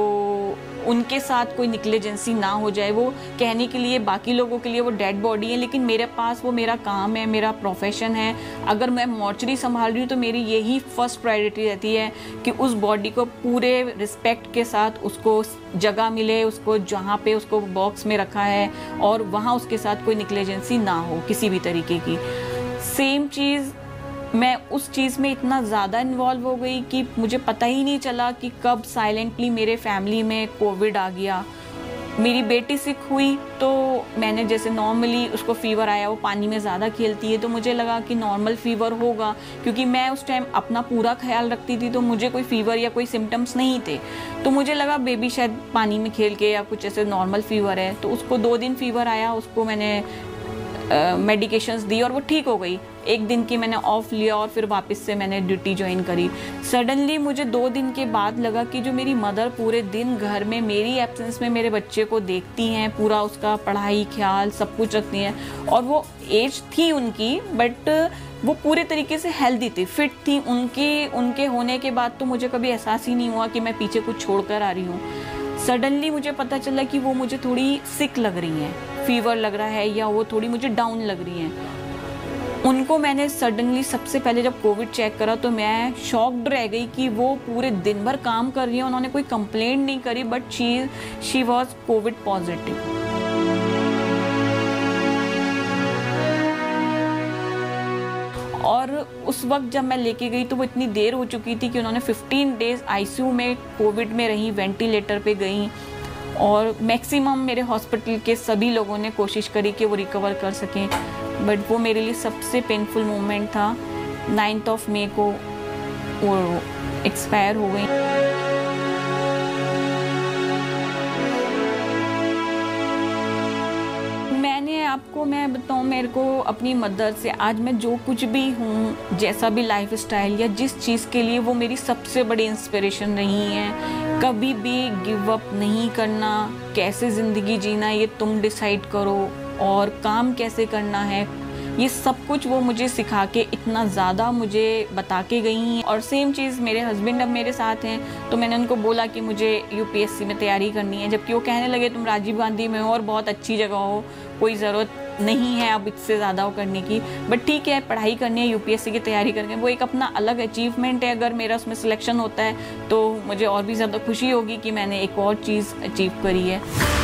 उनके साथ कोई निग्लिजेंसी ना हो जाए, वो कहने के लिए बाकी लोगों के लिए वो डेड बॉडी है, लेकिन मेरे पास वो मेरा काम है, मेरा प्रोफेशन है। अगर मैं मॉर्चरी संभाल रही हूँ तो मेरी यही फर्स्ट प्रायोरिटी रहती है कि उस बॉडी को पूरे रिस्पेक्ट के साथ उसको जगह मिले, उसको जहाँ पे उसको बॉक्स में रखा है और वहाँ उसके साथ कोई निग्लिजेंसी ना हो किसी भी तरीके की। सेम चीज़ मैं उस चीज़ में इतना ज़्यादा इन्वॉल्व हो गई कि मुझे पता ही नहीं चला कि कब साइलेंटली मेरे फैमिली में कोविड आ गया। मेरी बेटी सिक हुई तो मैंने जैसे नॉर्मली उसको फ़ीवर आया, वो पानी में ज़्यादा खेलती है, तो मुझे लगा कि नॉर्मल फ़ीवर होगा, क्योंकि मैं उस टाइम अपना पूरा ख्याल रखती थी, तो मुझे कोई फ़ीवर या कोई सिम्टम्स नहीं थे। तो मुझे लगा बेबी शायद पानी में खेल के या कुछ ऐसे नॉर्मल फ़ीवर है। तो उसको 2 दिन फ़ीवर आया, उसको मैंने मेडिकेशंस दी और वो ठीक हो गई। 1 दिन की मैंने ऑफ लिया और फिर वापस से मैंने ड्यूटी ज्वाइन करी। सडनली मुझे 2 दिन के बाद लगा कि जो मेरी मदर पूरे दिन घर में मेरी एब्सेंस में मेरे बच्चे को देखती हैं, पूरा उसका पढ़ाई ख्याल सब कुछ रखती हैं, और वो एज थी उनकी बट वो पूरे तरीके से हेल्दी थी, फिट थी। उनके होने के बाद तो मुझे कभी एहसास ही नहीं हुआ कि मैं पीछे कुछ छोड़ कर आ रही हूँ। सडनली मुझे पता चला कि वो मुझे थोड़ी सिक लग रही हैं, फीवर लग रहा है या वो थोड़ी मुझे डाउन लग रही हैं। उनको मैंने सडनली सबसे पहले जब कोविड चेक करा तो मैं शॉक्ड रह गई कि वो पूरे दिन भर काम कर रही हैं, उन्होंने कोई कंप्लेंट नहीं करी, but she was covid positive. और उस वक्त जब मैं लेके गई तो वो इतनी देर हो चुकी थी कि उन्होंने 15 डेज़ आईसीयू में कोविड में रही, वेंटिलेटर पे गई, और मैक्सिमम मेरे हॉस्पिटल के सभी लोगों ने कोशिश करी कि वो रिकवर कर सकें, बट वो मेरे लिए सबसे पेनफुल मोमेंट था। 9 मई को वो एक्सपायर हो गई। आपको मैं बताऊं, मेरे को अपनी मदर से आज मैं जो कुछ भी हूँ, जैसा भी लाइफ स्टाइल या जिस चीज़ के लिए, वो मेरी सबसे बड़ी इंस्पिरेशन रही है। कभी भी गिव अप नहीं करना, कैसे ज़िंदगी जीना ये तुम डिसाइड करो, और काम कैसे करना है, ये सब कुछ वो मुझे सिखा के इतना ज़्यादा मुझे बता के गई हैं। और सेम चीज़ मेरे हस्बैंड अब मेरे साथ हैं, तो मैंने उनको बोला कि मुझे यूपीएससी में तैयारी करनी है, जबकि वो कहने लगे तुम राजीव गांधी में हो और बहुत अच्छी जगह हो, कोई ज़रूरत नहीं है अब इससे ज़्यादा वो करने की, बट ठीक है पढ़ाई करनी है, यूपीएससी की तैयारी करनी है, वो एक अपना अलग अचीवमेंट है। अगर मेरा उसमें सिलेक्शन होता है तो मुझे और भी ज़्यादा खुशी होगी कि मैंने एक और चीज़ अचीव करी है।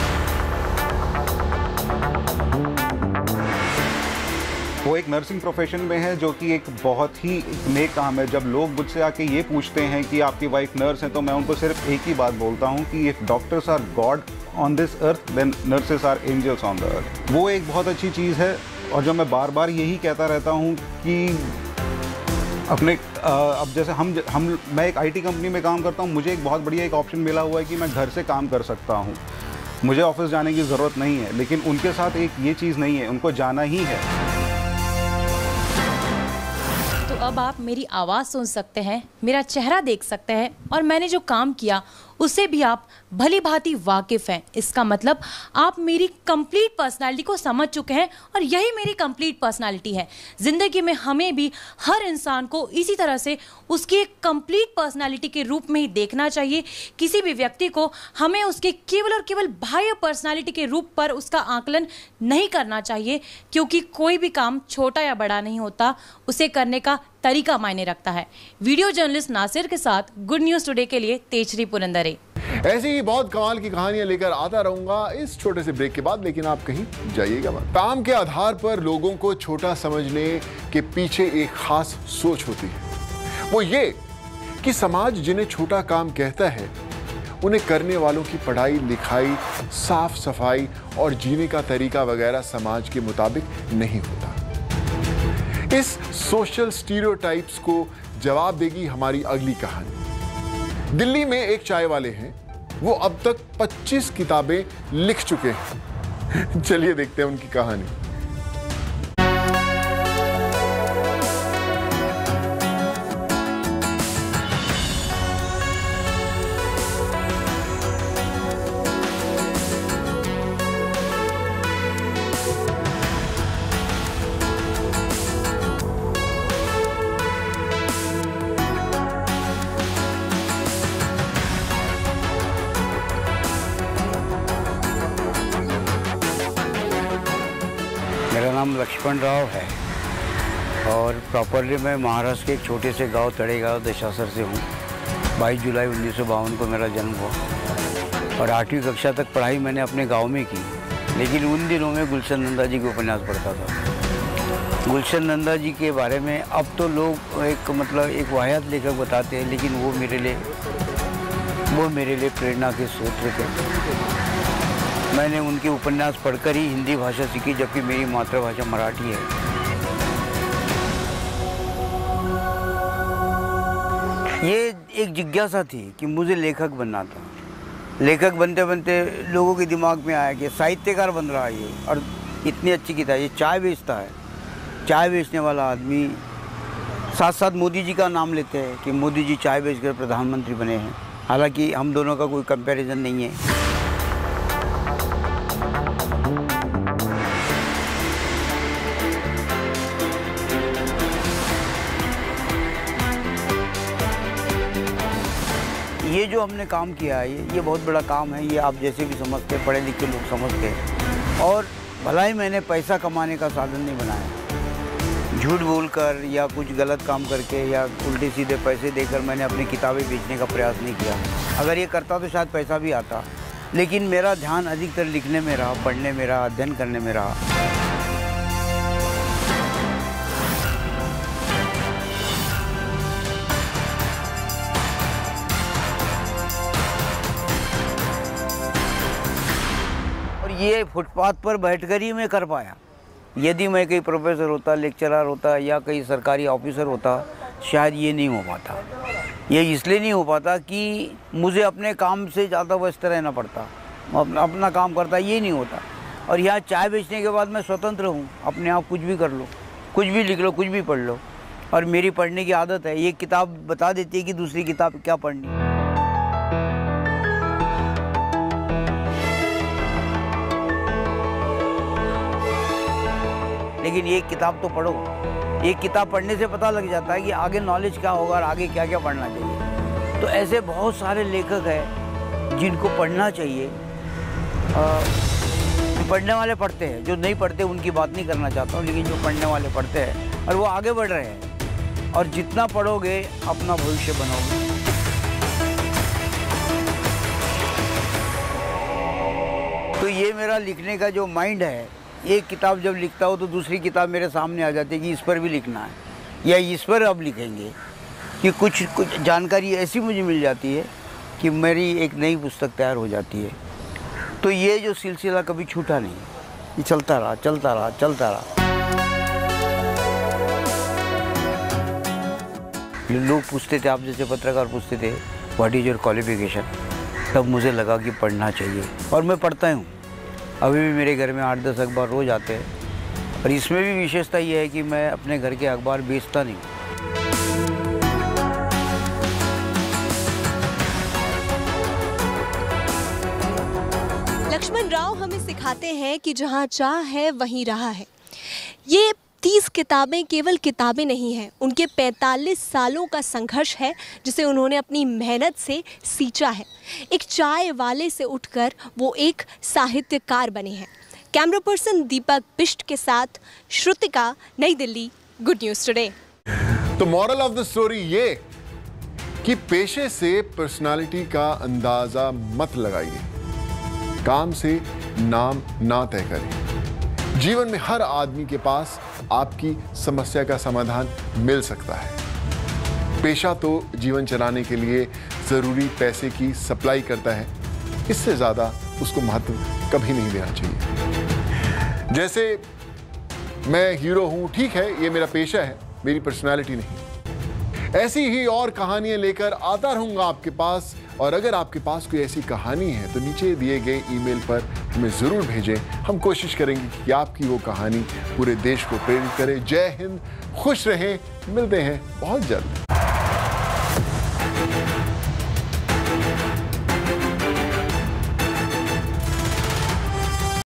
वो एक नर्सिंग प्रोफेशन में है जो कि एक बहुत ही नेक काम है। जब लोग मुझसे आके ये पूछते हैं कि आपकी वाइफ नर्स है, तो मैं उनको सिर्फ एक ही बात बोलता हूँ कि if doctors are god on this earth then nurses are angels on the earth. वो एक बहुत अच्छी चीज़ है और जो मैं बार बार यही कहता रहता हूँ कि अपने अब जैसे मैं एक IT कंपनी में काम करता हूँ, मुझे एक बहुत बढ़िया एक ऑप्शन मिला हुआ है कि मैं घर से काम कर सकता हूँ, मुझे ऑफिस जाने की ज़रूरत नहीं है। लेकिन उनके साथ एक ये चीज़ नहीं है, उनको जाना ही है। तो अब आप मेरी आवाज़ सुन सकते हैं, मेरा चेहरा देख सकते हैं और मैंने जो काम किया उससे भी आप भली भांति वाकिफ़ हैं। इसका मतलब आप मेरी कंप्लीट पर्सनालिटी को समझ चुके हैं और यही मेरी कंप्लीट पर्सनालिटी है। ज़िंदगी में हमें भी हर इंसान को इसी तरह से उसकी एक कंप्लीट पर्सनालिटी के रूप में ही देखना चाहिए। किसी भी व्यक्ति को हमें उसके केवल और केवल बाह्य पर्सनालिटी के रूप पर उसका आकलन नहीं करना चाहिए, क्योंकि कोई भी काम छोटा या बड़ा नहीं होता, उसे करने का तरीका मायने रखता है। वीडियो जर्नलिस्ट नासिर के साथ गुड न्यूज़ टुडे के लिए तेजश्री पुरंदरे। ऐसी ही बहुत कमाल की कहानियां लेकर आता रहूंगा इस छोटे से ब्रेक के बाद, लेकिन आप कहीं जाइएगा मत। काम के आधार पर लोगों को छोटा समझने के पीछे एक खास सोच होती है। वो ये कि समाज जिन्हें छोटा काम कहता है, उन्हें करने वालों की पढ़ाई लिखाई, साफ सफाई और जीने का तरीका वगैरह समाज के मुताबिक नहीं होता। इस सोशल स्टीरियोटाइप्स को जवाब देगी हमारी अगली कहानी। दिल्ली में एक चाय वाले हैं, वो अब तक 25 किताबें लिख चुके हैं। चलिए देखते हैं उनकी कहानी। मेरा नाम लक्ष्मण राव है और प्रॉपरली मैं महाराष्ट्र के एक छोटे से गांव तड़ेगांव दशासर से हूँ। 22 जुलाई 1952 को मेरा जन्म हुआ और 8वीं कक्षा तक पढ़ाई मैंने अपने गांव में की। लेकिन उन दिनों में गुलशन नंदा जी के उपन्यास पढ़ता था। गुलशन नंदा जी के बारे में अब तो लोग एक वाहियात लेखक बताते हैं, लेकिन वो मेरे लिए प्रेरणा के स्रोत थे। मैंने उनके उपन्यास पढ़कर ही हिंदी भाषा सीखी, जबकि मेरी मातृभाषा मराठी है। ये एक जिज्ञासा थी कि मुझे लेखक बनना था। लेखक बनते बनते लोगों के दिमाग में आया कि साहित्यकार बन रहा है ये, और इतनी अच्छी किताब, ये चाय बेचता है। चाय बेचने वाला आदमी साथ साथ मोदी जी का नाम लेते हैं कि मोदी जी चाय बेचकर प्रधानमंत्री बने हैं। हालांकि हम दोनों का कोई कंपैरिजन नहीं है। ये जो हमने काम किया है ये बहुत बड़ा काम है। ये आप जैसे भी समझते हैं, पढ़े लिखे लोग समझते हैं। और भला ही मैंने पैसा कमाने का साधन नहीं बनाया। झूठ बोलकर या कुछ गलत काम करके या उल्टे सीधे पैसे देकर मैंने अपनी किताबें बेचने का प्रयास नहीं किया। अगर ये करता तो शायद पैसा भी आता, लेकिन मेरा ध्यान अधिकतर लिखने में रहा, पढ़ने में रहा, अध्ययन करने में रहा। ये फुटपाथ पर बैठकर ही मैं कर पाया। यदि मैं कहीं प्रोफेसर होता, लेक्चरर होता या कहीं सरकारी ऑफिसर होता, शायद ये नहीं हो पाता। ये इसलिए नहीं हो पाता कि मुझे अपने काम से ज़्यादा व्यस्त रहना पड़ता, अपना काम करता, ये नहीं होता। और यहाँ चाय बेचने के बाद मैं स्वतंत्र हूँ, अपने आप कुछ भी कर लो, कुछ भी लिख लो, कुछ भी पढ़ लो। और मेरी पढ़ने की आदत है। ये किताब बता देती है कि दूसरी किताब क्या पढ़नी है। लेकिन एक किताब तो पढ़ो। एक किताब पढ़ने से पता लग जाता है कि आगे नॉलेज क्या होगा और आगे क्या क्या पढ़ना चाहिए। तो ऐसे बहुत सारे लेखक हैं जिनको पढ़ना चाहिए। पढ़ने वाले पढ़ते हैं, जो नहीं पढ़ते उनकी बात नहीं करना चाहता हूँ, लेकिन जो पढ़ने वाले पढ़ते हैं और वो आगे बढ़ रहे हैं। और जितना पढ़ोगे अपना भविष्य बनाओगे। तो ये मेरा लिखने का जो माइंड है, एक किताब जब लिखता हूँ तो दूसरी किताब मेरे सामने आ जाती है कि इस पर भी लिखना है या इस पर अब लिखेंगे, कि कुछ जानकारी ऐसी मुझे मिल जाती है कि मेरी एक नई पुस्तक तैयार हो जाती है। तो ये जो सिलसिला कभी छूटा नहीं, ये चलता रहा चलता रहा चलता रहा। लोग पूछते थे, आप जैसे पत्रकार पूछते थे व्हाट इज़ योर क्वालिफिकेशन, तब मुझे लगा कि पढ़ना चाहिए और मैं पढ़ता हूँ। अभी भी मेरे घर में 8-10 अखबार रोज़ आते हैं और इसमें भी विशेषता ये है कि मैं अपने घर के अखबार बेचता नहीं। लक्ष्मण राव हमें सिखाते हैं कि जहाँ चाह है वहीं राह है। ये 30 किताबें केवल किताबें नहीं हैं, उनके 45 सालों का संघर्ष है जिसे उन्होंने अपनी मेहनत से सींचा है। एक चाय वाले से उठकर वो एक साहित्यकार बने हैं। कैमरा पर्सन दीपक बिष्ट के साथ Shrutika, New Delhi, good news today. तो मॉरल ऑफ द स्टोरी ये कि पेशे से पर्सनालिटी का अंदाजा मत लगाइए, काम से नाम ना तय करें। जीवन में हर आदमी के पास आपकी समस्या का समाधान मिल सकता है। पेशा तो जीवन चलाने के लिए जरूरी पैसे की सप्लाई करता है, इससे ज्यादा उसको महत्व कभी नहीं देना चाहिए। जैसे मैं हीरो हूं, ठीक है, ये मेरा पेशा है, मेरी पर्सनालिटी नहीं। ऐसी ही और कहानियां लेकर आता रहूंगा आपके पास, और अगर आपके पास कोई ऐसी कहानी है तो नीचे दिए गए ईमेल पर हमें जरूर भेजें। हम कोशिश करेंगे कि आपकी वो कहानी पूरे देश को प्रेरित करे। जय हिंद, खुश रहें, मिलते हैं बहुत जल्द।